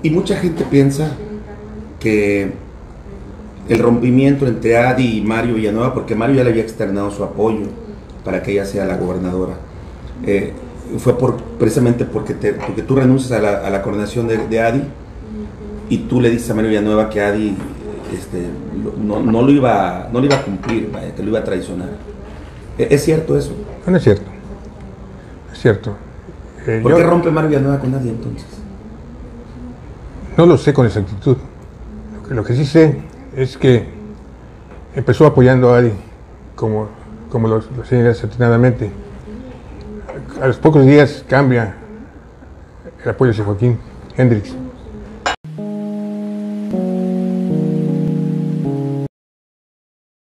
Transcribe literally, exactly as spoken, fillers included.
Y mucha gente piensa que el rompimiento entre Adi y Mario Villanueva, porque Mario ya le había externado su apoyo para que ella sea la gobernadora, eh, fue por, precisamente porque, te, porque tú renuncias a la, a la coordinación de, de Adi y tú le dices a Mario Villanueva que Adi este, no, no, lo iba, no lo iba a cumplir, vaya, que lo iba a traicionar. ¿Es cierto eso? No, no es cierto. Es cierto. Eh, ¿Por yo, qué rompe Mario Villanueva con Adi entonces? No lo sé con exactitud. Lo que, lo que sí sé es que empezó apoyando a Adi, como, como lo, lo señalas atinadamente. A los pocos días cambia el apoyo hacia Joaquín Hendrix.